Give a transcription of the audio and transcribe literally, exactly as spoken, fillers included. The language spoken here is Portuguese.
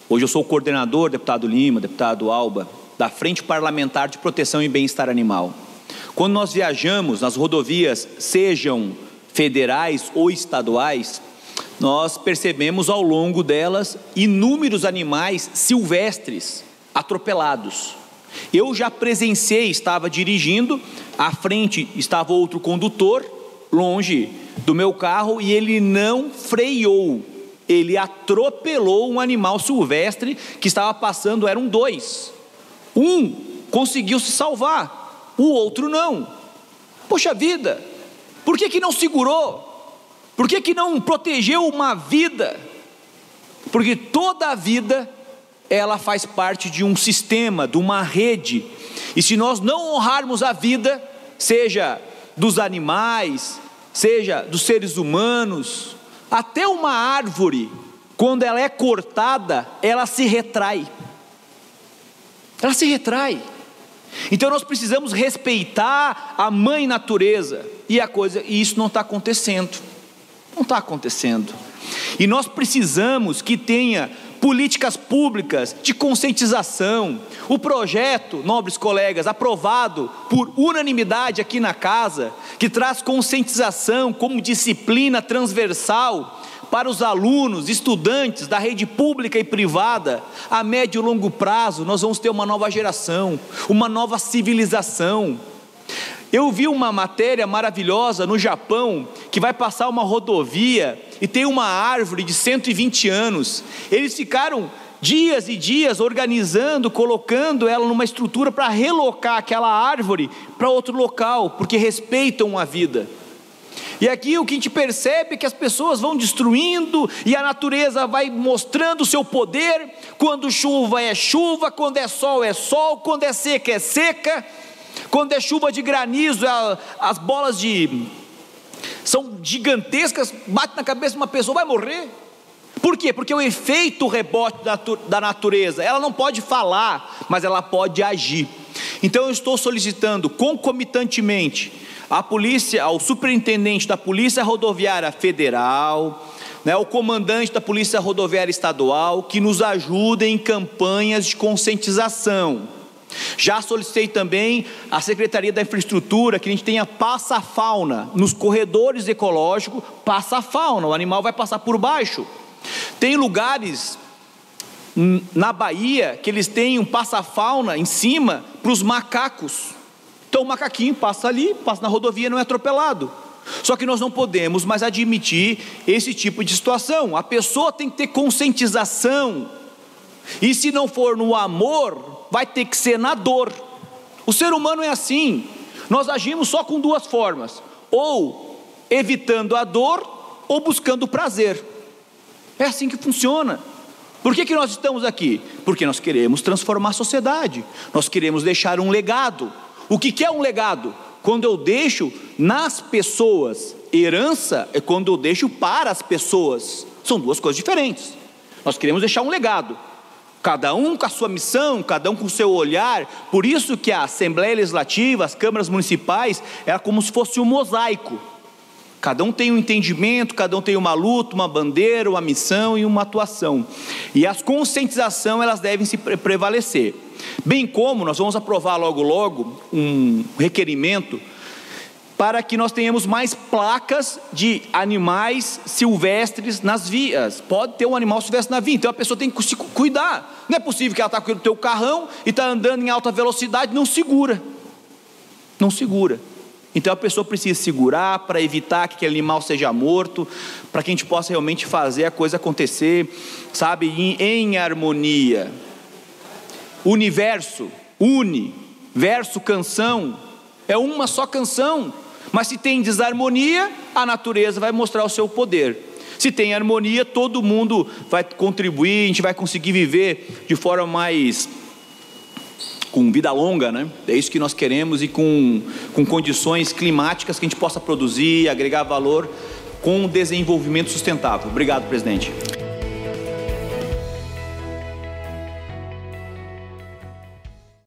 Hoje eu sou o coordenador, deputado Lima, deputado Alba, da Frente Parlamentar de Proteção e Bem-Estar Animal. Quando nós viajamos nas rodovias, sejam federais ou estaduais, nós percebemos ao longo delas inúmeros animais silvestres atropelados. Eu já presenciei, estava dirigindo, à frente estava outro condutor, longe do meu carro, e ele não freou, ele atropelou um animal silvestre que estava passando, eram dois. Um conseguiu se salvar, o outro não. Poxa vida, por que que não segurou? Por que que não protegeu uma vida? Porque toda a vida, ela faz parte de um sistema, de uma rede, e se nós não honrarmos a vida, seja dos animais, seja dos seres humanos, até uma árvore, quando ela é cortada, ela se retrai, ela se retrai, então nós precisamos respeitar a mãe natureza, e a coisa, e isso não está acontecendo, não está acontecendo, e nós precisamos que tenha políticas públicas de conscientização. O projeto, nobres colegas, aprovado por unanimidade aqui na casa, que traz conscientização como disciplina transversal para os alunos, estudantes da rede pública e privada, a médio e longo prazo nós vamos ter uma nova geração, uma nova civilização. Eu vi uma matéria maravilhosa no Japão, que vai passar uma rodovia e tem uma árvore de cento e vinte anos, eles ficaram dias e dias organizando, colocando ela numa estrutura para relocar aquela árvore para outro local, porque respeitam a vida. E aqui o que a gente percebe é que as pessoas vão destruindo, e a natureza vai mostrando o seu poder, quando chuva é chuva, quando é sol é sol, quando é seca é seca, quando é chuva de granizo, as bolas de... são gigantescas, bate na cabeça de uma pessoa, vai morrer. Por quê? Porque o efeito rebote da natureza, ela não pode falar, mas ela pode agir. Então eu estou solicitando concomitantemente a polícia, ao superintendente da Polícia Rodoviária Federal, né, o comandante da Polícia Rodoviária Estadual, que nos ajudem em campanhas de conscientização. Já solicitei também à Secretaria da Infraestrutura que a gente tenha passa-fauna nos corredores ecológicos, passa-fauna, o animal vai passar por baixo. Tem lugares na Bahia que eles têm um passa-fauna em cima para os macacos, então o macaquinho passa ali, passa na rodovia, não é atropelado. Só que nós não podemos mais admitir esse tipo de situação, a pessoa tem que ter conscientização, e se não for no amor, vai ter que ser na dor. O ser humano é assim, nós agimos só com duas formas, ou evitando a dor, ou buscando o prazer. É assim que funciona. Por que que nós estamos aqui? Porque nós queremos transformar a sociedade, nós queremos deixar um legado. O que que é um legado? Quando eu deixo nas pessoas. Herança é quando eu deixo para as pessoas, são duas coisas diferentes. Nós queremos deixar um legado, cada um com a sua missão, cada um com o seu olhar. Por isso que a Assembleia Legislativa, as câmaras municipais, é como se fosse um mosaico. Cada um tem um entendimento, cada um tem uma luta, uma bandeira, uma missão e uma atuação. E as conscientizações, elas devem se prevalecer. Bem como nós vamos aprovar logo logo um requerimento para que nós tenhamos mais placas de animais silvestres nas vias. Pode ter um animal silvestre na via, então a pessoa tem que se cuidar. Não é possível que ela está com o teu carrão e está andando em alta velocidade, não segura. Não segura. Então a pessoa precisa segurar para evitar que aquele animal seja morto, para que a gente possa realmente fazer a coisa acontecer, sabe, em, em harmonia. Universo, uni, verso, canção, é uma só canção, mas se tem desarmonia, a natureza vai mostrar o seu poder. Se tem harmonia, todo mundo vai contribuir, a gente vai conseguir viver de forma mais... com vida longa, né? É isso que nós queremos, e com, com condições climáticas que a gente possa produzir, agregar valor com desenvolvimento sustentável. Obrigado, presidente.